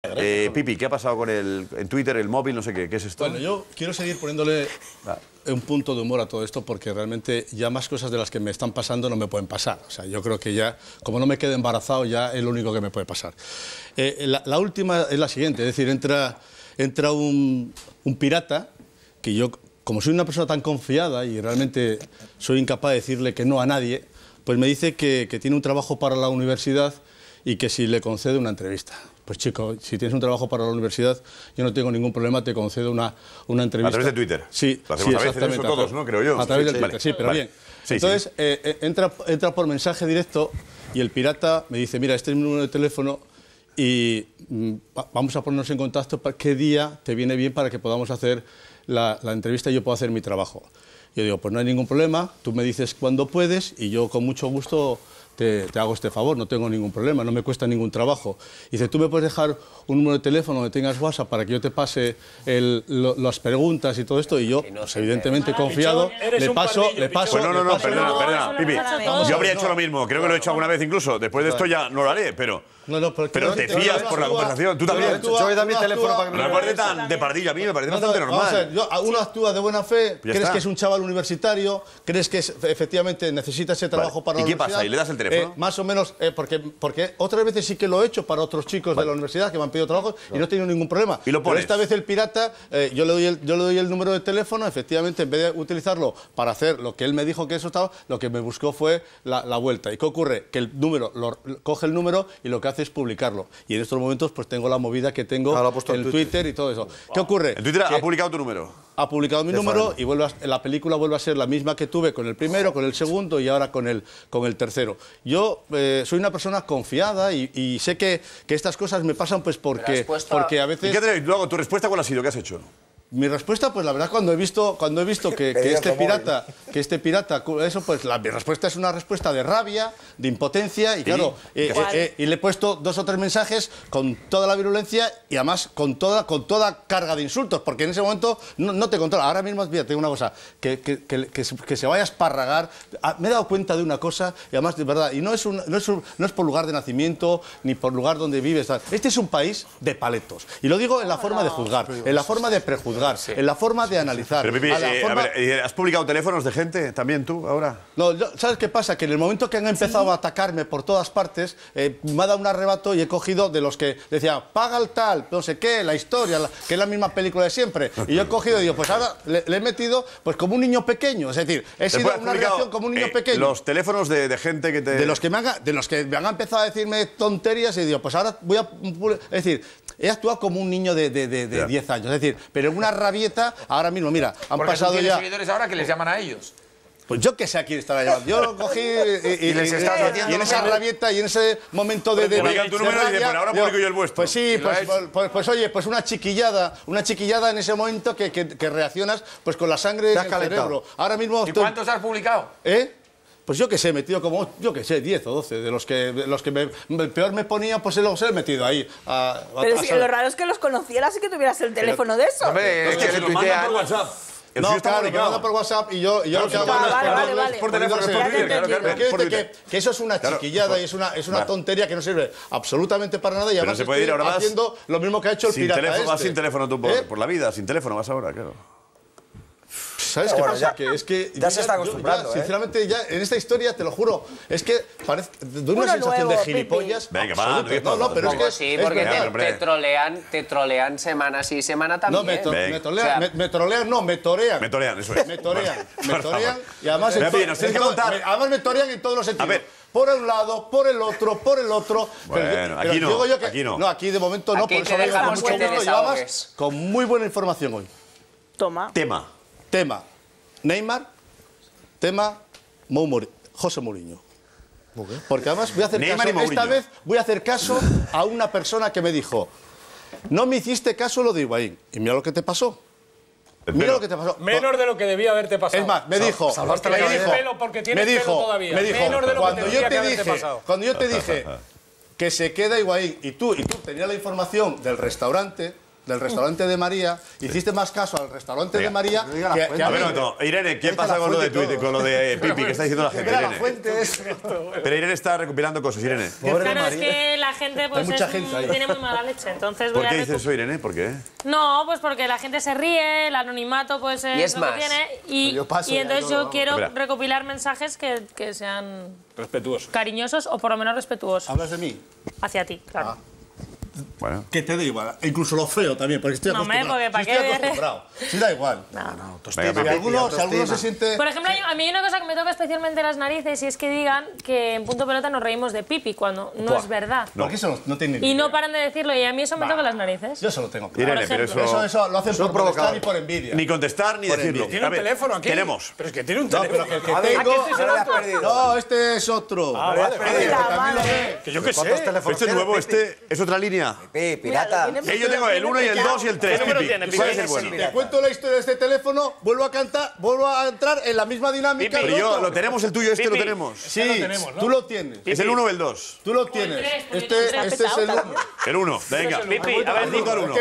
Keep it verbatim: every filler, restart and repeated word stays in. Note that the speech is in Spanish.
Eh, Pipi, ¿qué ha pasado con el en Twitter, el móvil, no sé qué? ¿Qué es esto? Bueno, yo quiero seguir poniéndole un punto de humor a todo esto porque realmente ya más cosas de las que me están pasando no me pueden pasar. O sea, yo creo que ya, como no me quede embarazado, ya es lo único que me puede pasar. Eh, la, la última es la siguiente, es decir, entra, entra un, un pirata que yo, como soy una persona tan confiada y realmente soy incapaz de decirle que no a nadie, pues me dice que, que tiene un trabajo para la universidad y que si le concede una entrevista. Pues chico, si tienes un trabajo para la universidad, yo no tengo ningún problema, te concedo una, una entrevista. A través de Twitter. Sí, lo hacemos sí, a veces eso todos, ¿no? Creo yo. A través sí, del sí, Twitter, vale, sí, pero vale. bien. Sí, Entonces, sí. Eh, entra, entra por mensaje directo y el pirata me dice, mira, este es mi número de teléfono y mm, vamos a ponernos en contacto para qué día te viene bien para que podamos hacer la, la entrevista y yo puedo hacer mi trabajo. Yo digo, pues no hay ningún problema, tú me dices cuándo puedes y yo con mucho gusto te, te hago este favor, no tengo ningún problema, no me cuesta ningún trabajo. Y dice, tú me puedes dejar un número de teléfono donde tengas WhatsApp para que yo te pase el, lo, las preguntas y todo esto, y yo, pues, evidentemente confiado, le paso, le paso... Pues no, no, no, paso, perdona, no, perdona, Pipi, yo habría hecho lo mismo, creo que lo he hecho alguna vez incluso, después de esto ya no lo haré, pero... No, no, pero te fías por la conversación, tú también. Yo voy a dar mi teléfono para que me... No me parece tan de pardillo a mí, me parece bastante normal. Vamos a ver, yo, uno actúa de buena fe, crees está. que es un chaval universitario, crees que es, efectivamente necesita ese trabajo vale. para la ¿Y qué universidad. pasa? ¿Y le das el teléfono? Eh, más o menos, eh, porque, porque otras veces sí que lo he hecho para otros chicos vale. de la universidad que me han pedido trabajo y no he tenido ningún problema. ¿Y lo pones? Pero esta vez el pirata, eh, yo, le doy el, yo le doy el número de teléfono, efectivamente, en vez de utilizarlo para hacer lo que él me dijo que eso estaba, lo que me buscó fue la, la vuelta. ¿Y qué ocurre? Que el número, lo, coge el número y lo que hace es publicarlo. Y en estos momentos pues tengo la movida que tengo ah, en el Twitter. Twitter y todo eso. Wow. ¿Qué ocurre? En Twitter que ha publicado tu número. Ha publicado mi número y vuelve a, la película vuelve a ser la misma que tuve con el primero, con el segundo y ahora con el, con el tercero. Yo eh, soy una persona confiada y, y sé que, que estas cosas me pasan pues porque, porque a veces... ¿Y qué te, luego, tu respuesta cuál ha sido? ¿Qué has hecho? Mi respuesta, pues la verdad, cuando he visto, cuando he visto que, que este pirata, que este pirata, eso, pues la, mi respuesta es una respuesta de rabia, de impotencia y claro, eh, eh, eh, y le he puesto dos o tres mensajes con toda la virulencia y además con toda, con toda carga de insultos, porque en ese momento no, no te controla. Ahora mismo, mira, te digo una cosa, que, que, que, que, que se vaya a esparragar. Me he dado cuenta de una cosa y además de verdad, y no es, un, no es, un, no es por lugar de nacimiento ni por lugar donde vives. Este es un país de paletos y lo digo en la forma de juzgar, en la forma de prejuzgar. Sí. En la forma de analizar. Pero, Pipi, a la eh, forma... a ver, ¿has publicado teléfonos de gente también tú ahora? No, yo, ¿sabes qué pasa? Que en el momento que han empezado ¿Sí? a atacarme por todas partes, eh, me ha dado un arrebato y he cogido de los que decían, paga el tal, no sé qué, la historia, la, que es la misma película de siempre. Y yo he cogido y digo, pues ahora le, le he metido pues como un niño pequeño. Es decir, he sido una reacción como un niño eh, pequeño. Los teléfonos de, de gente que te... De los que, me han, de los que me han empezado a decirme tonterías y digo, pues ahora voy a... Es decir, he actuado como un niño de, de, de, de yeah. diez años. Es decir, pero en una rabieta, ahora mismo, mira, han Porque pasado tú tienes ya... seguidores ahora que les llaman a ellos. Pues yo que sé a quién estará llamando. Yo lo cogí y, y, y, les estás y, y en esa rabieta y en ese momento de... de, de, de tu número y dice, pero ahora publico yo el vuestro. Pues sí, pues, pues, pues, pues oye, pues una chiquillada, una chiquillada en ese momento que, que, que reaccionas pues con la sangre en el cerebro. Ahora mismo... ¿Y estoy... cuántos has publicado? ¿Eh? Pues yo que sé, he metido como, yo que sé, diez o doce, de los que, de los que me, me, peor me ponían, pues los he metido ahí. A, a, pero a, si lo raro es que los conocieras y que tuvieras el teléfono pero, de eso. Hombre, es que, que se lo mandan por WhatsApp. El no, claro, me manda por WhatsApp y yo, y yo claro, lo que hago es... Vale, vale, vale. Por teléfono, por Twitter, claro, claro. Que, que, que eso es una chiquillada claro, y es una, es una tontería que no sirve absolutamente para nada y además se puede ir ahora haciendo lo mismo que ha hecho el sin pirata teléfono, este. Vas sin teléfono tú por, ¿Eh? por la vida, sin teléfono vas ahora, claro. ¿Sabes qué pasa? Que es que ya se está acostumbrando, ya, sinceramente, ya en esta historia, te lo juro, es que parece de una Uno sensación nuevo, de gilipollas. Pipi. Venga, va, no, no, pero es que sí, porque te, te trolean, te trolean semana sí, semana también. No, me, to, me, tolean, o sea, me, me trolean, no, me torean. Me torean, eso es. Me torean, me torean y además, en en nos tienes que contar. Me, además me torean en todos los sentidos. A ver. Por un lado, por el otro, por el otro. Bueno, pero, aquí, pero no, digo yo que, aquí no. No, aquí de momento no, aquí por eso vengo con mucho gusto y además con muy buena información hoy. Toma. Tema. Tema. Neymar. Tema. Mou José Mourinho. Porque además voy a hacer Neymar caso, esta vez voy a hacer caso a una persona que me dijo, no me hiciste caso lo de Higuaín. Y mira lo que te pasó. Mira Pero, lo que te pasó. Menos de lo que debía haberte pasado. Es más, me dijo, Salvaste me la dijo, pelo porque tienes me dijo, pelo todavía. me dijo, Menos de lo cuando que yo te que dije, pasado. cuando yo te dije que se queda Higuaín y tú y tú tenías la información del restaurante, del restaurante de María, hiciste más caso al restaurante Venga. de María No diga la que, fuente. que a A ver, mí. un momento. Irene, ¿qué Ahí está pasa la con lo de fuente y Twitter, todo. con lo de Pipi? ¿Qué está diciendo la gente, Mira, la Irene? fuente es... Pero Irene está recopilando cosas, Irene. Pobre Claro, es María. que la gente pues mucha es- gente ahí. tiene muy mala leche, entonces ¿Por voy a qué recu- dices eso, Irene? ¿Por qué? No, pues porque la gente se ríe, el anonimato pues es, Y es lo que más. tiene y, Yo paso y ya entonces todo, yo vamos. quiero Espera. recopilar mensajes que, que sean Respetuoso. cariñosos o por lo menos respetuosos ¿Hablas de mí? hacia ti, claro. Bueno. Que te da igual. Incluso lo feo también, porque estoy No, hombre, acostumbrado. porque Sí, ¿para estoy qué? acostumbrado. Sí, da igual. Venga, Si Pipi. alguno, si alguno se autoestima. siente... Por ejemplo, hay- a mí hay una cosa que me toca especialmente las narices y es que digan que en Punto Pelota nos reímos de Pipi cuando no es verdad. Porque eso no, no tiene ni Y no idea. paran de decirlo y a mí eso me toca las narices. Yo se lo tengo claro. Irene, pero ejemplo. eso... Eso, eso lo hacen Son por molestar provocadores. y por envidia. Ni contestar ni decirlo. ¿Tiene A un ver, teléfono aquí? Tenemos. Pero es que tiene un No, teléfono. pero que el que A ver, tengo... este es el ahora le has otro. perdido. No, este es otro. Ah, vale, Espera, vale. La También lo madre. ve. Que yo qué ¿Cuántos sé. teléfonos Este es tienes, nuevo, Pipi? este es otra línea. Pipi, pirata. Mira, lo tiene- Eh, yo tengo el uno y el dos y el tres, ¿Qué número Pipi. tiene, Pipi? ¿Cuál es el bueno? Te cuento la historia de este teléfono, vuelvo a cantar, vuelvo a entrar en la misma dinámica. Pero del yo, otro. lo tenemos el tuyo, este lo Pipi. tenemos. Sí, lo tenemos, ¿no? tú lo tienes. ¿Es el uno o el dos? Tú lo tienes. tres, porque Este, yo no este es el pesado uno. El uno, venga. Pipi, a ver, digo el uno.